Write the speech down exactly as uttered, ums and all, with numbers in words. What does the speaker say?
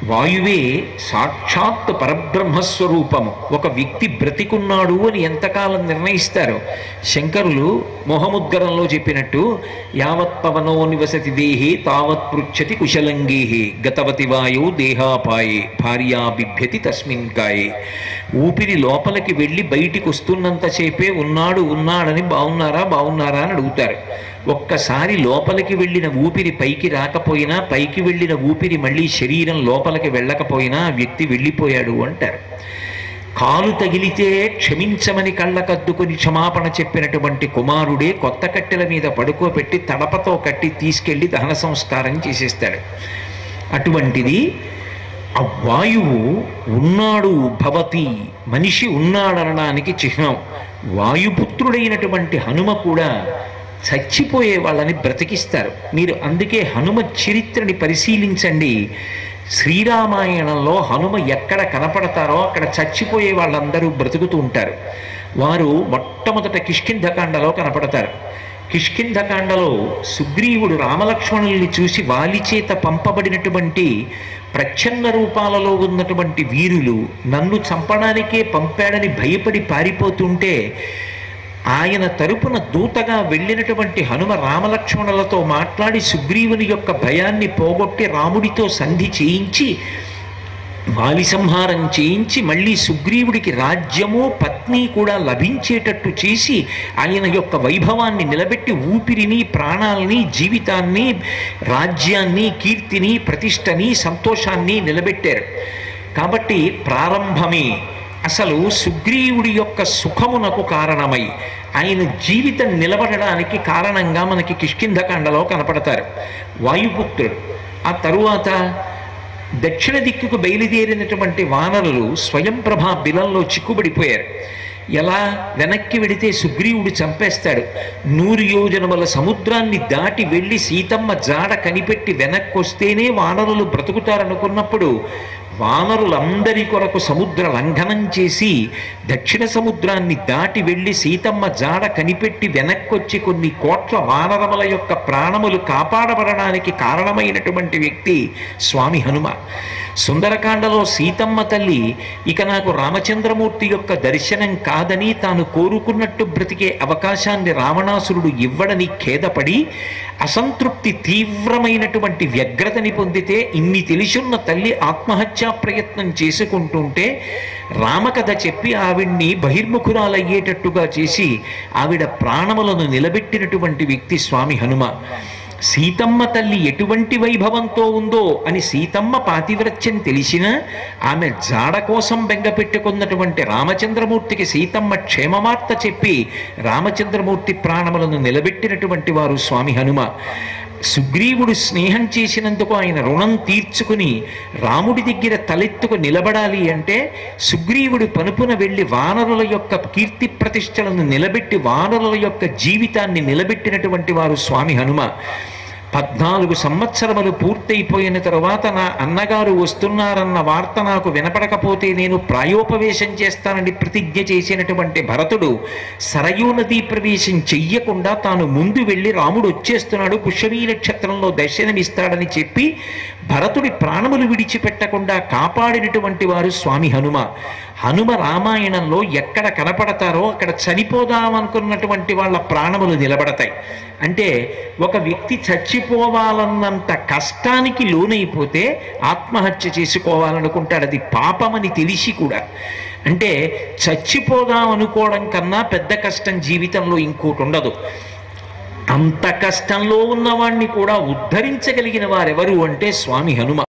వాయువే సాక్షాత్ పరబ్రహ్మస్వరూపము. ఒక వ్యక్తి బ్రతికున్నాడు అని ఎంతకాలం నిర్ణయిస్తారు? శంకరులు మోహముద్గరంలో చెప్పినట్టు యావత్ పవనో నివసతి దేహే తావత్ పృచ్చతి కుశలంగేహే గతవతి వాయో దేహాపాయే భార్యా బిభ్యతి తస్మిన్ కాయే. ఊపిరి లోపలికి వెళ్ళి బయటికి వస్తున్నంతసేపే ఉన్నాడు ఉన్నాడని బాగున్నారా బాగున్నారా అని అడుగుతారు. ఒక్కసారి లోపలికి వెళ్ళిన ఊపిరి పైకి రాకపోయినా, పైకి వెళ్ళిన ఊపిరి మళ్ళీ శరీరం లోపలికి వెళ్ళకపోయినా ఆ వ్యక్తి వెళ్ళిపోయాడు అంటారు. కాలు తగిలితే క్షమించమని కళ్ళకద్దుకొని క్షమాపణ చెప్పినటువంటి కుమారుడే కొత్త కట్టెల మీద పడుకోబెట్టి తడపతో కట్టి తీసుకెళ్లి దహన సంస్కారం చేసేస్తాడు. అటువంటిది ఆ వాయువు ఉన్నాడు భవతి, మనిషి ఉన్నాడనడానికి చిహ్నం. వాయుపుత్రుడైనటువంటి హనుమ కూడా చచ్చిపోయే వాళ్ళని బ్రతికిస్తారు. మీరు అందుకే హనుమ చరిత్రని పరిశీలించండి. శ్రీరామాయణంలో హనుమ ఎక్కడ కనపడతారో అక్కడ చచ్చిపోయే వాళ్ళందరూ బ్రతుకుతూ ఉంటారు. వారు మొట్టమొదట కిష్కింధకాండలో కనపడతారు. కిష్కింధకాండలో సుగ్రీవుడు రామలక్ష్మణుల్ని చూసి వాలి చేత పంపబడినటువంటి ప్రచ్ఛన్న రూపాలలో ఉన్నటువంటి వీరులు నన్ను చంపడానికే పంపాడని భయపడి పారిపోతుంటే ఆయన తరపున దూతగా వెళ్ళినటువంటి హనుమ రామలక్ష్మణులతో మాట్లాడి సుగ్రీవుని యొక్క భయాన్ని పోగొట్టి రాముడితో సంధి చేయించి వాలి సంహారం చేయించి మళ్ళీ సుగ్రీవుడికి రాజ్యము పత్ని కూడా లభించేటట్టు చేసి ఆయన యొక్క వైభవాన్ని నిలబెట్టి ఊపిరిని ప్రాణాలని జీవితాన్ని రాజ్యాన్ని కీర్తిని ప్రతిష్టని సంతోషాన్ని నిలబెట్టారు. కాబట్టి ప్రారంభమే అసలు సుగ్రీవుడి యొక్క సుఖమునకు కారణమై ఆయన జీవితం నిలబడడానికి కారణంగా మనకి కిష్కింధకాండలో కనపడతారు వాయుపుత్రుడు. ఆ తరువాత దక్షిణ దిక్కుకు బయలుదేరినటువంటి వానరులు స్వయం ప్రభా బిలంలో చిక్కుబడిపోయారు. ఎలా? వెనక్కి వెడితే సుగ్రీవుడు చంపేస్తాడు. నూరు యోజనముల సముద్రాన్ని దాటి వెళ్ళి సీతమ్మ జాడ కనిపెట్టి వెనక్కి వస్తేనే వానరులు బ్రతుకుతారనుకున్నప్పుడు వానరులందరి కొరకు సముద్ర లంఘనం చేసి దక్షిణ సముద్రాన్ని దాటి వెళ్ళి సీతమ్మ జాడ కనిపెట్టి వెనక్కొచ్చి కొన్ని కోట్ల వానరముల యొక్క ప్రాణములు కాపాడబడడానికి కారణమైనటువంటి వ్యక్తి స్వామి హనుమ. సుందరకాండలో సీతమ్మ తల్లి ఇక నాకు రామచంద్రమూర్తి యొక్క దర్శనం కాదని తాను కోరుకున్నట్టు బ్రతికే అవకాశాన్ని రావణాసురుడు ఇవ్వడని ఖేదపడి అసంతృప్తి తీవ్రమైనటువంటి వ్యగ్రతని పొందితే ఇన్ని తెలిసున్న తల్లి ఆత్మహత్యా ప్రయత్నం చేసుకుంటుంటే రామకథ చెప్పి ఆవిడ్ని బహిర్ముఖురాలయ్యేటట్టుగా చేసి ఆవిడ ప్రాణములను నిలబెట్టినటువంటి వ్యక్తి స్వామి హనుమ. సీతమ్మ తల్లి ఎటువంటి వైభవంతో ఉందో అని సీతమ్మ పాతివ్రత్యం తెలిసినా ఆమె జాడ కోసం బెంగపెట్టుకున్నటువంటి రామచంద్రమూర్తికి సీతమ్మ క్షేమవార్త చెప్పి రామచంద్రమూర్తి ప్రాణములను నిలబెట్టినటువంటి వారు స్వామి హనుమ. సుగ్రీవుడు స్నేహం చేసినందుకు ఆయన రుణం తీర్చుకుని రాముడి దగ్గర తలెత్తుకు నిలబడాలి అంటే సుగ్రీవుడు పనుపున వెళ్ళి వానరుల యొక్క కీర్తి ప్రతిష్టలను నిలబెట్టి వానరుల యొక్క జీవితాన్ని నిలబెట్టినటువంటి వారు స్వామి హనుమ. పద్నాలుగు సంవత్సరములు పూర్తయిపోయిన తరువాత నా అన్నగారు వస్తున్నారన్న వార్త నాకు వినపడకపోతే నేను ప్రాయోపవేశం చేస్తానని ప్రతిజ్ఞ చేసినటువంటి భరతుడు సరయూ నదీ ప్రవేశం చెయ్యకుండా తాను ముందు వెళ్ళి రాముడు వచ్చేస్తున్నాడు పుష్యమీ నక్షత్రంలో దర్శనమిస్తాడని చెప్పి భరతుడి ప్రాణములు విడిచిపెట్టకుండా కాపాడినటువంటి వారు స్వామి హనుమ. హనుమ రామాయణంలో ఎక్కడ కనపడతారో అక్కడ చనిపోదామనుకున్నటువంటి వాళ్ళ ప్రాణములు నిలబడతాయి. అంటే ఒక వ్యక్తి చచ్చిపోవాలన్నంత కష్టానికి లోనైపోతే ఆత్మహత్య చేసుకోవాలనుకుంటాడు. అది పాపమని తెలిసి కూడా. అంటే చచ్చిపోదాం అనుకోవడం కన్నా పెద్ద కష్టం జీవితంలో ఇంకోటి ఉండదు. అంత కష్టంలో ఉన్నవాణ్ణి కూడా ఉద్ధరించగలిగిన వారెవరు అంటే స్వామి హనుమ.